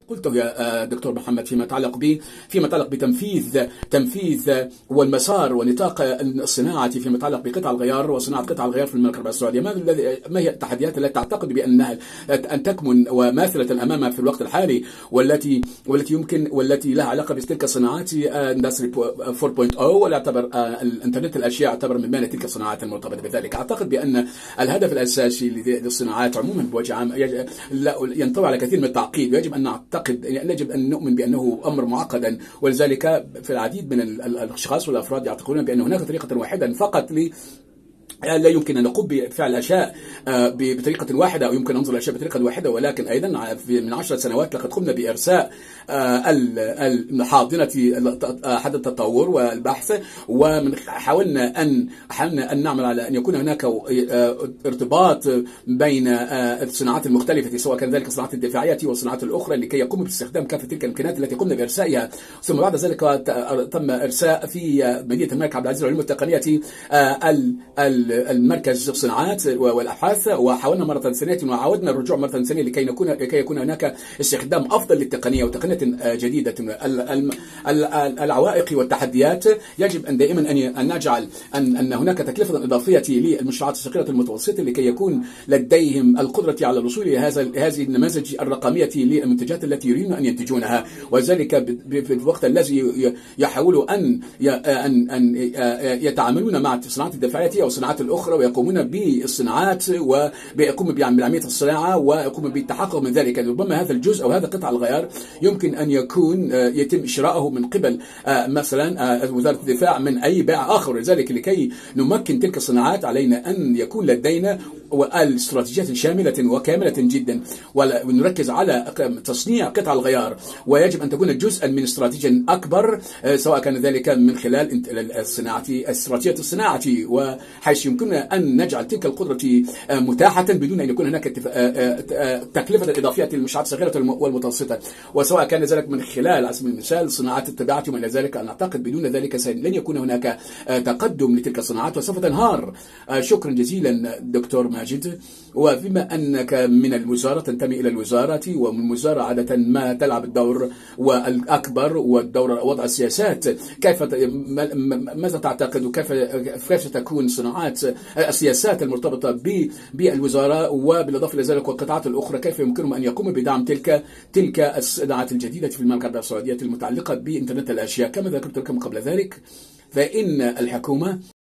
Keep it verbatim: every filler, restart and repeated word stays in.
قلته يا دكتور محمد فيما يتعلق ب فيما يتعلق بتنفيذ تنفيذ والمسار ونطاق الصناعه فيما يتعلق بقطع الغيار وصناعه قطع الغيار في المملكه العربيه السعوديه. ما الذي ما هي التحديات التي تعتقد بانها ان تكمن وماثله امامها في الوقت الحالي، والتي والتي يمكن والتي لها علاقه بتلك الصناعات اندستري أربعة نقطة صفر، ولا يعتبر الانترنت الاشياء يعتبر من بين تلك الصناعات المرتبطه بذلك؟ اعتقد بان الهدف الاساسي للصناعات عموما بوجه عام ينطوي على كثير من التعقيد، ويجب ان نعتقد يجب أن نؤمن بأنه أمر معقدا، ولذلك في العديد من الأشخاص والأفراد يعتقدون بأن هناك طريقة واحدة فقط ل لا يمكن أن نقوم بفعل الأشياء بطريقة واحدة، أو يمكن أن ننظر الأشياء بطريقة واحدة. ولكن أيضا من عشر سنوات لقد قمنا بإرساء حاضنة حد التطور والبحث، وحاولنا أن حاولنا أن نعمل على أن يكون هناك ارتباط بين الصناعات المختلفة، سواء كان ذلك الصناعات الدفاعية والصناعات الأخرى، لكي يقوموا باستخدام كافة تلك الإمكانيات التي قمنا بإرسائها. ثم بعد ذلك تم إرساء في مدينة الملك عبد العزيز للعلوم والتقنية المركز الصناعات والابحاث، وحاولنا مره ثانيه وعاودنا الرجوع مره ثانيه لكي نكون لكي يكون هناك استخدام افضل للتقنيه وتقنيه جديده. العوائق والتحديات يجب ان دائما ان نجعل ان ان هناك تكلفه اضافيه للمشروعات الصغيره المتوسطه لكي يكون لديهم القدره على الوصول الى هذا هذه النماذج الرقميه للمنتجات التي يريدون ان ينتجونها، وذلك في الوقت الذي يحاولوا ان ان ان يتعاملون مع الصناعات الدفاعيه او الصناعات الأخرى، ويقومون بالصناعات ويقوموا بعملية الصناعة ويقوموا بالتحقق من ذلك. ربما هذا الجزء أو هذا قطع الغيار يمكن أن يكون يتم شراؤه من قبل مثلا وزارة الدفاع من أي بائع آخر. لذلك لكي نمكن تلك الصناعات علينا أن يكون لدينا الاستراتيجيات شاملة وكاملة جدا، ونركز على تصنيع قطع الغيار، ويجب أن تكون جزءا من استراتيجية أكبر، سواء كان ذلك من خلال الصناعة استراتيجية الصناعة، وحيث يمكننا أن نجعل تلك القدرة متاحة بدون أن يكون هناك تكلفة إضافية للمشروعات الصغيرة والمتوسطة، وسواء كان ذلك من خلال على سبيل المثال صناعات التبعات وما إلى ذلك. أنا أعتقد بدون ذلك لن يكون هناك تقدم لتلك الصناعات وسوف تنهار. شكرا جزيلا دكتور ماجد. وبما أنك من الوزارة تنتمي إلى الوزارة، ومن الوزارة عادة ما تلعب الدور والأكبر والدور وضع السياسات، كيف ماذا تعتقد وكيف كيف ستكون صناعات السياسات المرتبطة بالوزارة، وبالإضافة إلى ذلك والقطاعات الأخرى كيف يمكنهم أن يقوموا بدعم تلك تلك الصناعات الجديدة في المملكة العربية السعودية المتعلقة بإنترنت الأشياء؟ كما ذكرت لكم قبل ذلك، فإن الحكومة